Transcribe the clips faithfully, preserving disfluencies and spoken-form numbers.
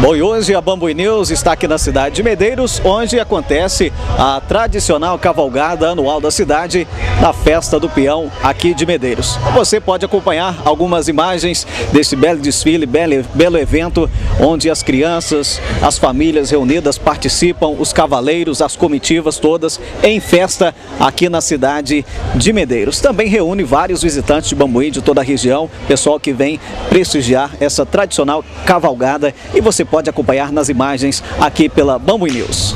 Bom, e hoje a Bambuí News está aqui na cidade de Medeiros, onde acontece a tradicional cavalgada anual da cidade, da Festa do Peão aqui de Medeiros. Você pode acompanhar algumas imagens desse belo desfile, belo, belo evento, onde as crianças, as famílias reunidas participam, os cavaleiros, as comitivas todas em festa aqui na cidade de Medeiros. Também reúne vários visitantes de Bambuí de toda a região, pessoal que vem prestigiar essa tradicional cavalgada, e você pode acompanhar nas imagens aqui pela Bambuí News.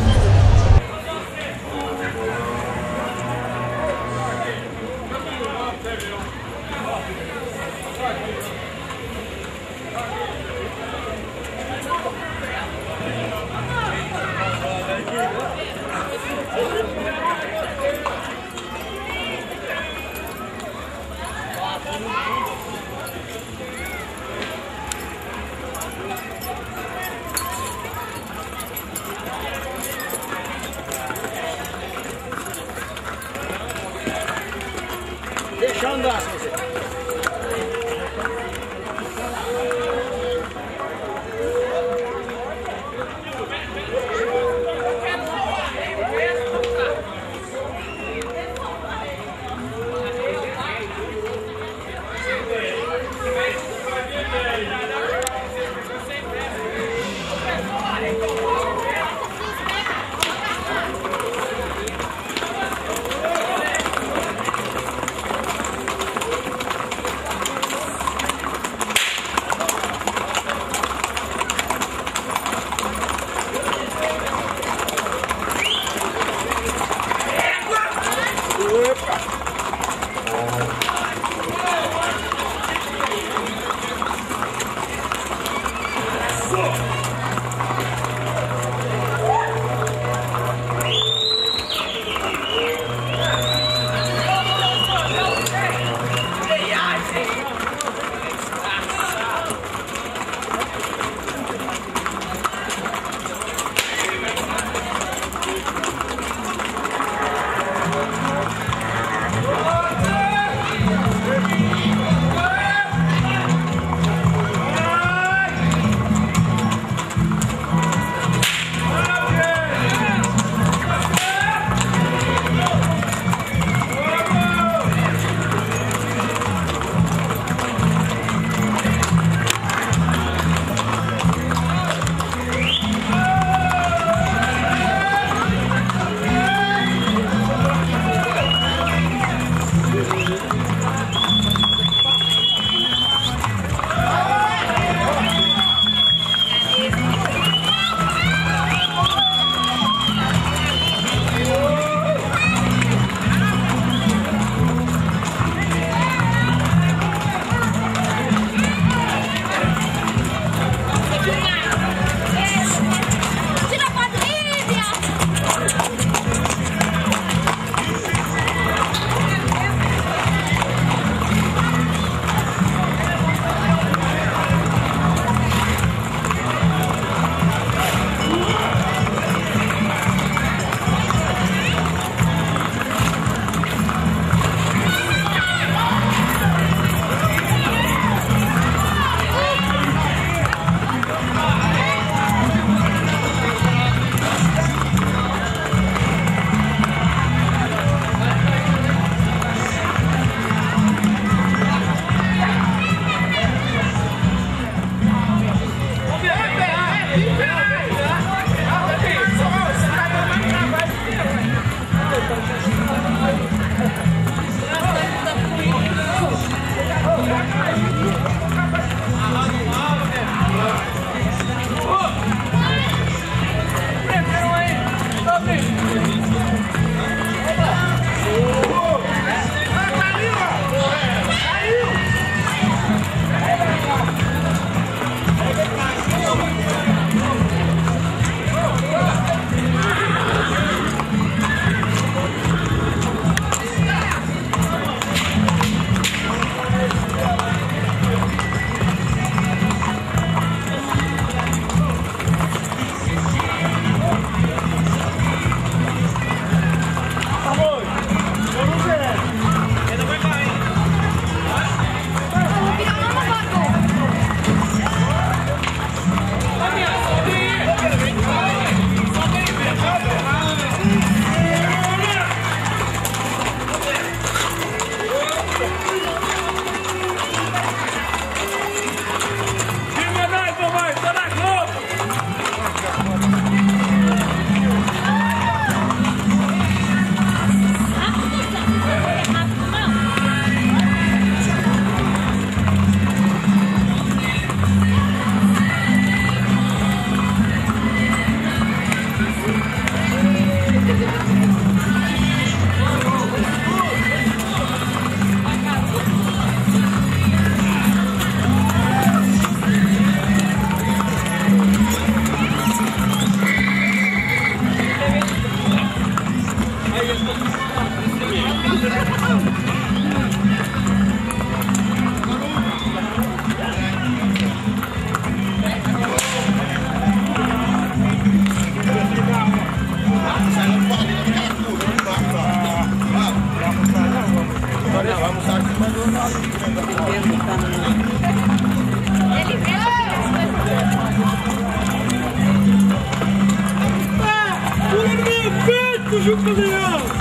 Pula no meu peito, Juca Leão!